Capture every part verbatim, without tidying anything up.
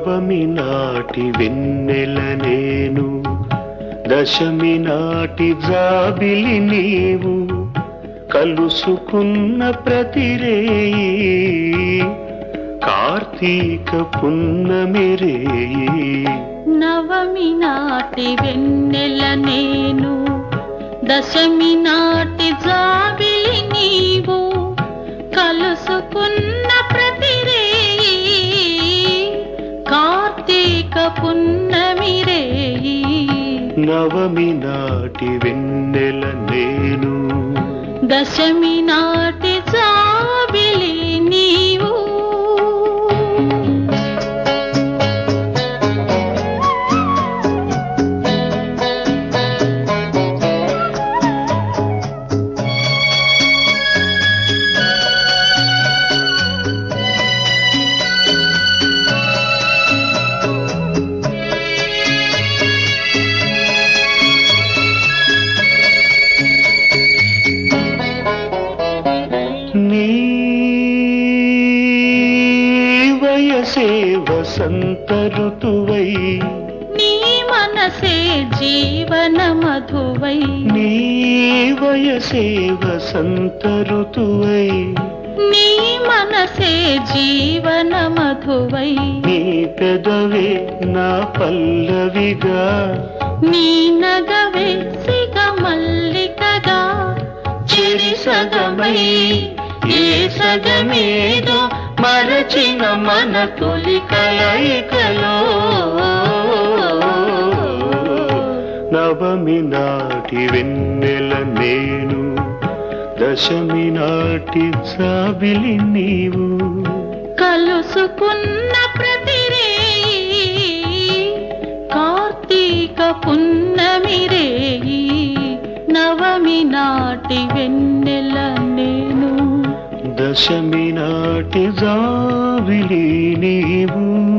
నవమి నాటి వెన్నెల నేను, దశమి నాటి జాబిలి నీవు, కలుసుకున్న ప్రతిరేయి కార్తీక పున్నమి రేయి. నవమి నాటి వెన్నెల నేను, దశమి నాటి జాబిలి నీవు, కలుసుకున్న ప్రతిరేయి కార్తీక పున్నమి రేయి. నవమి నాటి వెన్నెల నేను, దశమి నాటి జాబిలి నీవు. వయసే వసంత ఋతువై, నీ మనసే జీవన మధువై. నీ వయసే వసంత ఋతువై, నీ మనసే జీవన మధువై. నీ పెదవే నా పల్లవిగా, నీ నగవే సిగ మల్లికగా. చెరి సగమై ఏ సగమేదో మరచిన మన తొలి కలయికలో. నవమి నాటి వెన్నెల నేను, దశమి నాటి జాబిలి నీవు, కలుసుకున్న ప్రతిరేయి కార్తీక పున్నమి రేయి. నవమి నాటి వెన్నెల నేను, దశమి నాటి జాబిలి నీవు.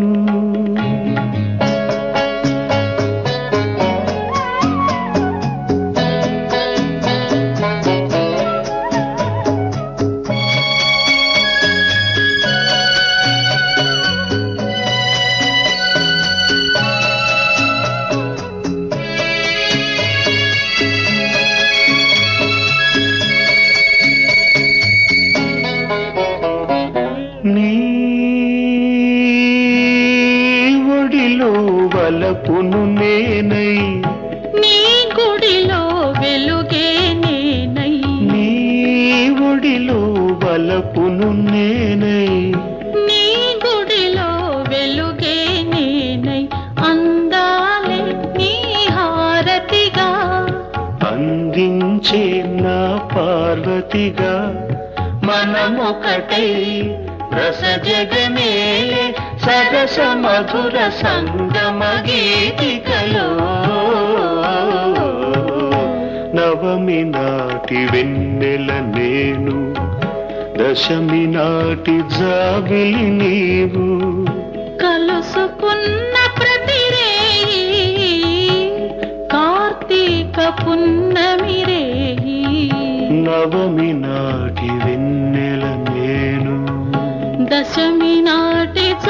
నీ ఒడిలో వలపును నేనై, నీ గుడిలో వెలుగే నేనై. నీ ఒడిలో వలపును నేనై, నీ గుడిలో వెలుగే నేనై. అందాలే నీ హారతిగా, అందించే నా పార్వతిగా. మనమొకటై రస జగమేలే సరస మధుర సంగమ గీతికలో. నవమి నాటి వెన్నెల నేను, దశమి నాటి జాబిలి నీవు, కలుసుకున్న ప్రతిరేయి కార్తీక పున్నమి రేయి. నవమి నాటి వెన్నెల నేను, దశమి నాటి